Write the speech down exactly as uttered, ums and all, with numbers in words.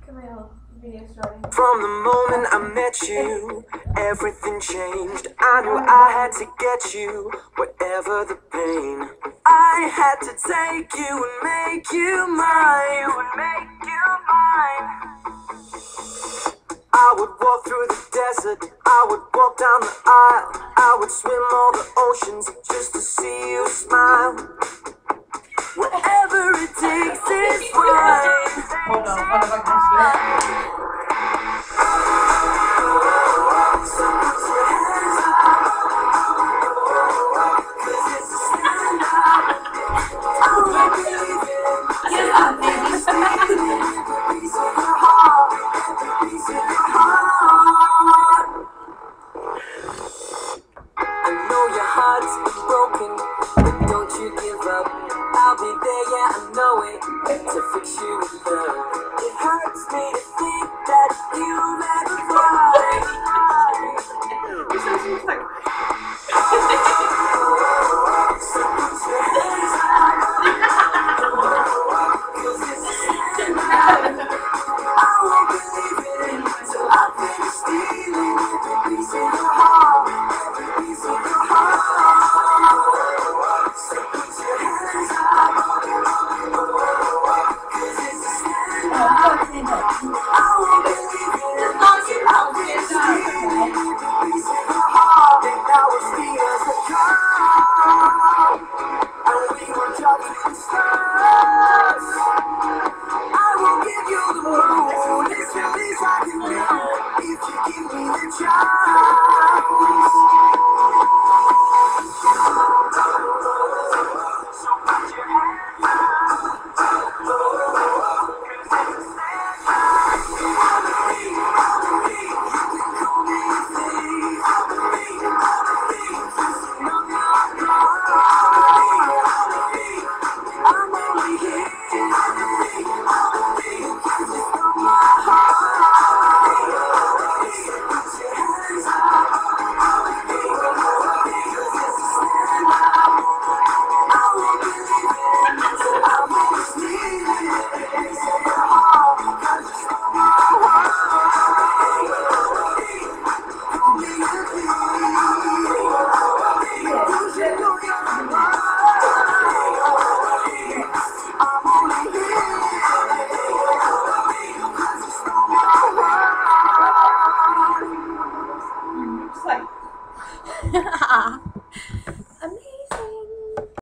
From the moment I met you, everything changed. I knew I had to get you, whatever the pain. I had to take you and make you mine. And make you mine. I would walk through the desert, I would walk down the aisle, I would swim all the oceans just to see you smile. Whatever it takes is fine. Hold on, hold on, hold on. So put your hands up, 'cause it's a stand up. I will believe it. I'll be stealing every piece of your heart, every piece of your heart. I know your heart's broken, but don't you give up. I'll be there, yeah, I know it, to fix you with love. It hurts me to think that you never cry. So put your hands up, 'cause it's a stand up. I won't believe it till I finish stealing every piece of your heart, every piece of your heart. So put your hands up, 'cause it's a stand up. I